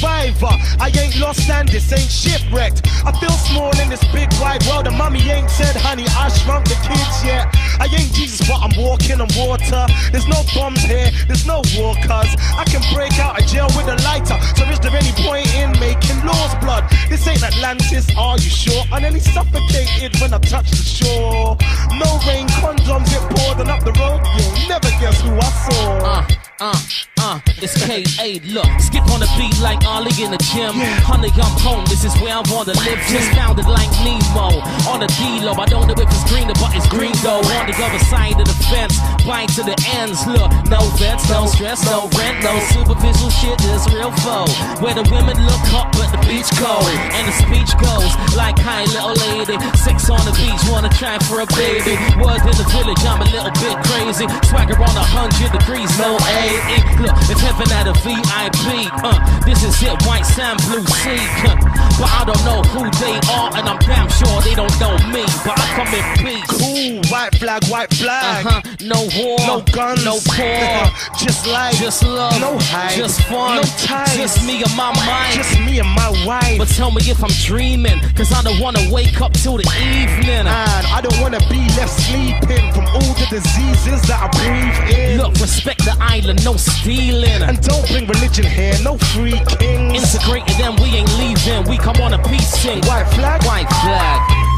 survivor. I ain't lost and this ain't shipwrecked. I feel small in this big wide world, and mommy ain't said, honey, I shrunk the kids yet. I ain't Jesus, but I'm walking on water. There's no bombs here, there's no war, cuz I can break out of jail with a lighter. So is there any point in making laws, blood? This ain't Atlantis, are you sure? I nearly suffocated when I touched the shore. No rain, condoms get poured, and up the road, you'll never guess who I saw. It's K.A. Look, skip on the beat like Ollie in the gym. Honey, I'm home, this is where I wanna live. Just found it like Nemo on the D-Lo. I don't know if it's greener, but it's green though. On the other side of the fence, bite to the ends. Look, no vets, no stress, no rent, no superficial shit, just real foe. Where the women look hot, but the beach cold. And the speech goes like, hi little lady, 6 on the beach, wanna try for a baby. Word in the village, I'm a little bit crazy. Swagger on 100 degrees, no A. Look, if heaven had a VIP, this is it, white sand, blue sea. But I don't know who they are, and I'm damn sure they don't know me. But I come in peace. Cool, white flag, white flag. No war, no guns, no poor. Just life, just love, no hype, just fun, no ties, just me and my mind, just me and my wife. But tell me if I'm dreaming, cause I don't wanna wake up till the evening. And I don't wanna be left sleeping from all the diseases that I breathe in. Look, respect the island, no stealing. And don't bring religion here, no free kings. Integrated and we ain't leaving, we come on a peace sing. White flag, white flag.